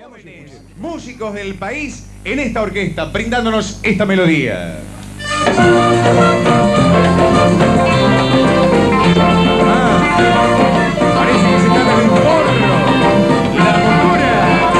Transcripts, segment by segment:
Músicos del país en esta orquesta, brindándonos esta melodía. Parece que se trata de un porro. La cultura.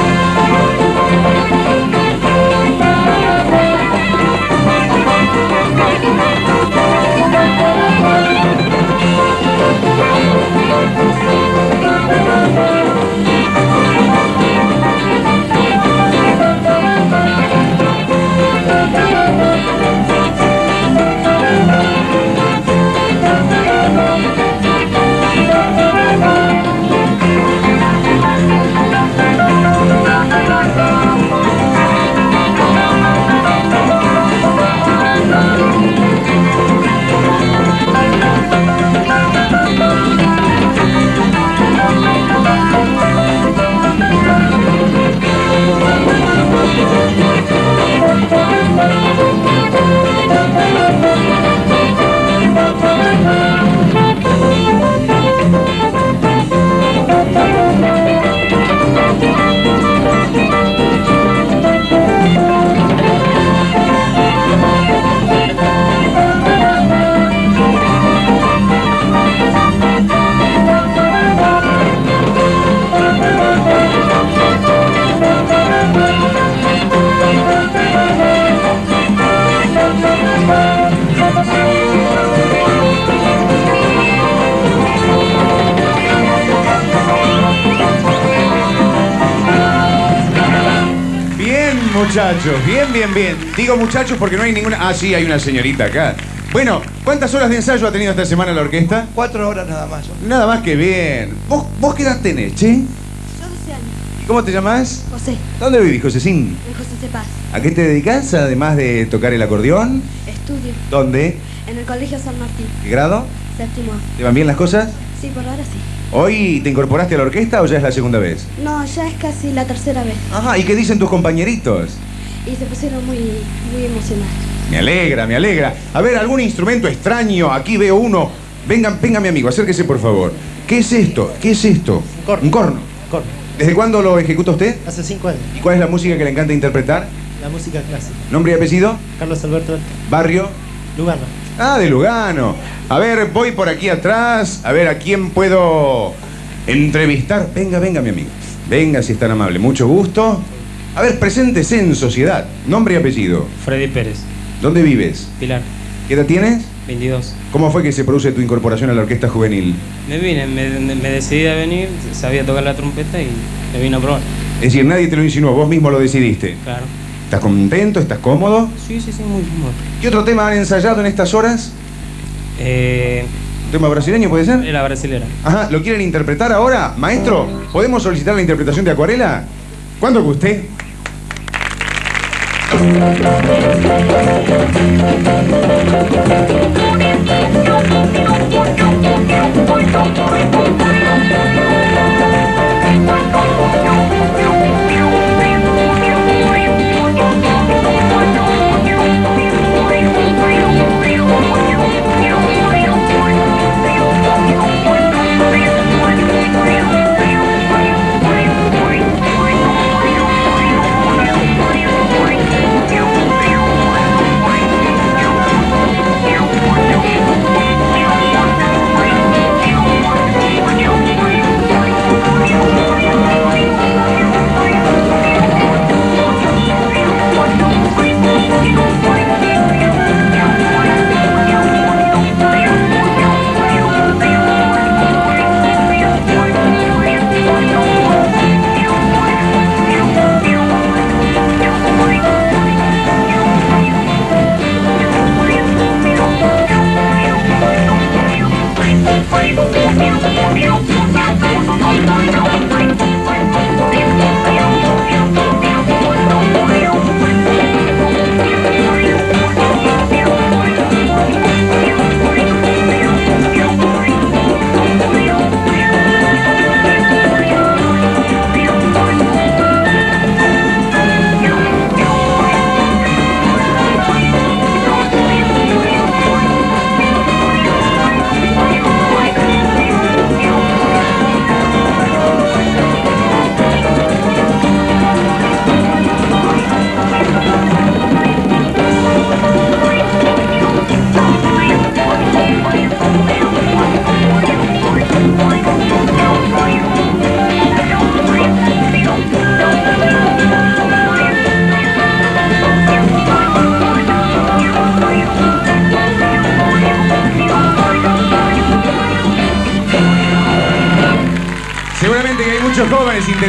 Muchachos, bien. Digo muchachos porque no hay ninguna... Ah, sí, hay una señorita acá. Bueno, ¿cuántas horas de ensayo ha tenido esta semana la orquesta? 4 horas nada más. Nada más que bien. ¿Vos qué edad tenés, che? Yo 12 años. ¿Y cómo te llamás? José. ¿Dónde vivís, Josecín? En José Cepaz. ¿A qué te dedicas, además de tocar el acordeón? Estudio. ¿Dónde? En el Colegio San Martín. ¿Qué grado? Séptimo. ¿Te van bien las cosas? Sí, por ahora sí. ¿Hoy te incorporaste a la orquesta o ya es la segunda vez? No, ya es casi la tercera vez. Ajá, ¿y qué dicen tus compañeritos? Y se pusieron muy emocionados. Me alegra. A ver, ¿algún instrumento extraño? Aquí veo uno. Venga mi amigo, acérquese por favor. ¿Qué es esto? Un corno. Un corno. Corno. ¿Desde cuándo lo ejecuta usted? Hace 5 años. ¿Y cuál es la música que le encanta interpretar? La música clásica. ¿Nombre y apellido? Carlos Alberto ¿Barrio? Lugano. Ah, de Lugano. A ver, voy por aquí atrás. A ver, ¿a quién puedo entrevistar? Venga, mi amigo. Venga, si es tan amable. Mucho gusto. A ver, preséntese en sociedad. Nombre y apellido. Freddy Pérez. ¿Dónde vives? Pilar. ¿Qué edad tienes? 22. ¿Cómo fue que se produce tu incorporación a la orquesta juvenil? Me vine, me decidí a venir, sabía tocar la trompeta y me vine a probar. Es decir, nadie te lo insinuó, vos mismo lo decidiste. Claro. ¿Estás contento? ¿Estás cómodo? Sí, muy cómodo. ¿Qué otro tema han ensayado en estas horas? ¿Un tema brasileño puede ser? La brasilera. Ajá, ¿lo quieren interpretar ahora? Maestro, ¿podemos solicitar la interpretación de Acuarela? ¿Cuándo guste?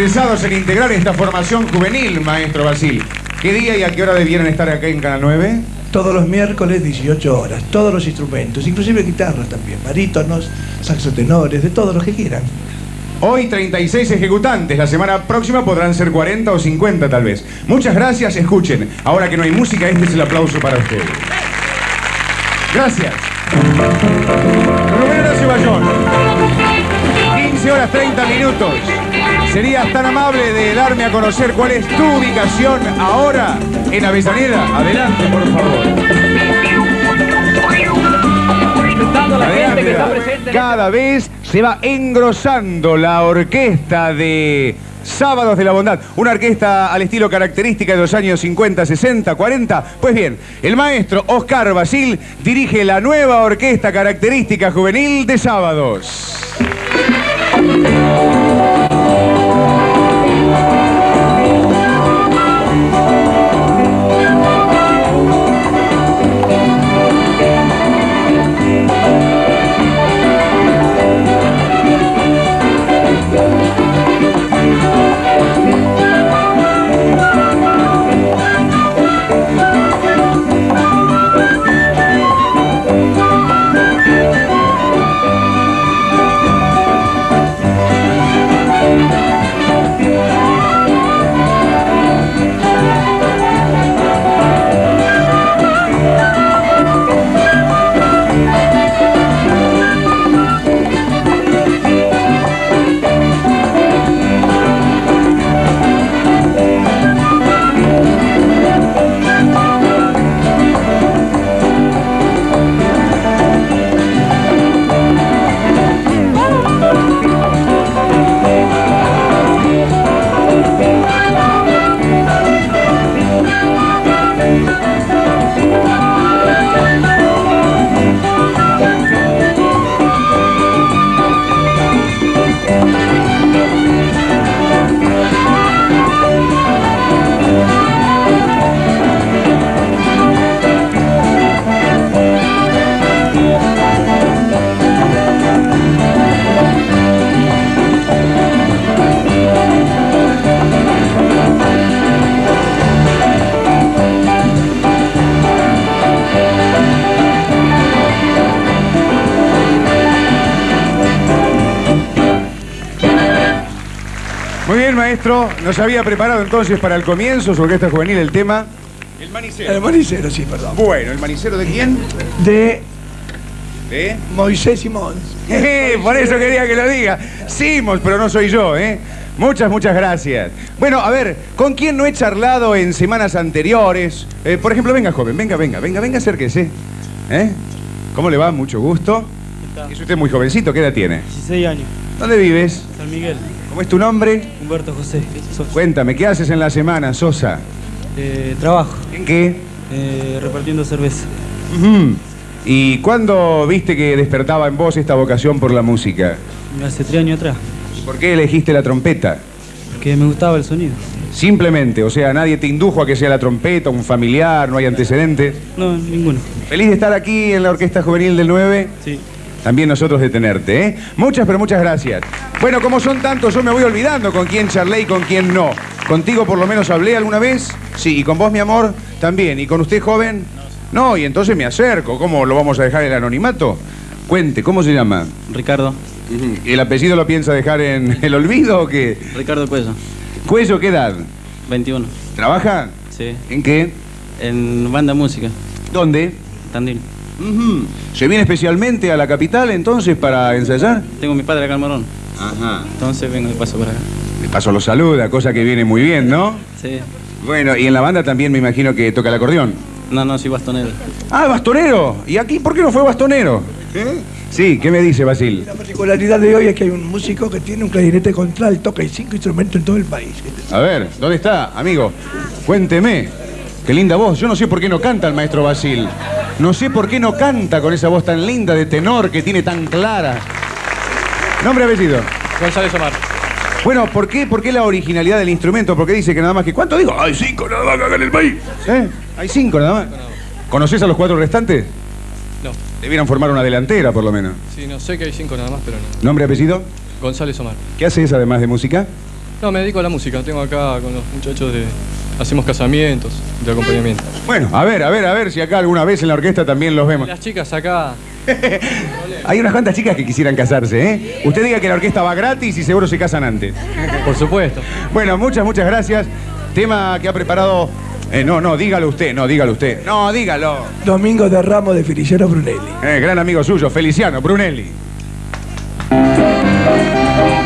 interesados en integrar esta formación juvenil, maestro Basil. ¿Qué día y a qué hora debieran estar acá en Canal 9? Todos los miércoles, 18 horas. Todos los instrumentos, inclusive guitarras también. Barítonos, saxotenores, de todos los que quieran. Hoy 36 ejecutantes, la semana próxima podrán ser 40 o 50 tal vez. Muchas gracias, escuchen. Ahora que no hay música, este es el aplauso para ustedes. Gracias. Rubén Horacio Bayón. 15 horas 30 minutos. ¿Serías tan amable de darme a conocer cuál es tu ubicación ahora en Avellaneda? Adelante, por favor. Cada vez se va engrosando la orquesta de Sábados de la Bondad. Una orquesta al estilo característica de los años 50, 60, 40. Pues bien, el maestro Oscar Basil dirige la nueva orquesta característica juvenil de Sábados. Muy bien, maestro. Nos había preparado entonces para el comienzo su orquesta juvenil el tema... El manicero. El manicero, sí, perdón. Bueno, ¿el manicero de quién? De ¿De? Moisés Simón. Por eso quería que lo diga. Simons, pero no soy yo, ¿eh? Muchas gracias. Bueno, a ver, ¿con quién no he charlado en semanas anteriores? Por ejemplo, venga, joven, venga, acérquese. ¿Cómo le va? Mucho gusto. Es usted muy jovencito, ¿qué edad tiene? 16 años. ¿Dónde vives? San Miguel. ¿Cómo es tu nombre? Humberto José Sosa. Cuéntame, ¿qué haces en la semana, Sosa? Trabajo. ¿En qué? Repartiendo cerveza. ¿Y cuándo viste que despertaba en vos esta vocación por la música? Hace 3 años atrás. ¿Y por qué elegiste la trompeta? Porque me gustaba el sonido. Simplemente, o sea, nadie te indujo a que sea la trompeta, un familiar, no hay antecedentes. No, ninguno. Feliz de estar aquí en la Orquesta Juvenil del 9. Sí. También nosotros de tenerte, ¿eh? Muchas, pero muchas gracias. Bueno, como son tantos, yo me voy olvidando con quién charlé y con quién no. ¿Contigo por lo menos hablé alguna vez? Sí, ¿y con vos, mi amor? También. ¿Y con usted, joven? No, y entonces me acerco. ¿Cómo lo vamos a dejar en el anonimato? Cuente, ¿cómo se llama? Ricardo. ¿Y el apellido lo piensa dejar en el olvido o qué? Ricardo Cuello. ¿Cuello qué edad? 21. ¿Trabaja? Sí. ¿En qué? En banda música. ¿Dónde? Tandil. ¿Se viene especialmente a la capital entonces para ensayar? Tengo a mi padre acá en Morón. Ajá. Entonces vengo de paso por acá. De paso lo saluda, cosa que viene muy bien, ¿no? Sí. Bueno, y en la banda también me imagino que toca el acordeón. No, soy bastonero. Ah, bastonero. ¿Y aquí por qué no fue bastonero? Sí, ¿qué me dice, Basil? La particularidad de hoy es que hay un músico que tiene un clarinete contralto, que hay 5 instrumentos en todo el país. A ver, ¿dónde está, amigo? Cuénteme. Qué linda voz. Yo no sé por qué no canta el maestro Basil. No sé por qué no canta con esa voz tan linda de tenor que tiene tan clara. ¿Nombre y apellido? González Omar. Bueno, ¿por qué la originalidad del instrumento? Porque dice que nada más que... ¿Cuánto digo? Hay 5 nada más acá en el país. Hay 5 nada más. ¿Conocés a los 4 restantes? No. Debieran formar una delantera, por lo menos. Sí, no sé que hay 5 nada más, pero no. ¿Nombre y apellido? González Omar. ¿Qué haces además de música? No, me dedico a la música. Tengo acá con los muchachos hacemos casamientos de acompañamiento. Bueno, a ver si acá alguna vez en la orquesta también los vemos. Las chicas acá. Hay unas cuantas chicas que quisieran casarse, ¿eh? Usted diga que la orquesta va gratis y seguro se casan antes. Por supuesto. Bueno, muchas gracias. Tema que ha preparado... dígalo usted. No, dígalo. Domingo de Ramos de Feliciano Brunelli. Gran amigo suyo, Feliciano Brunelli.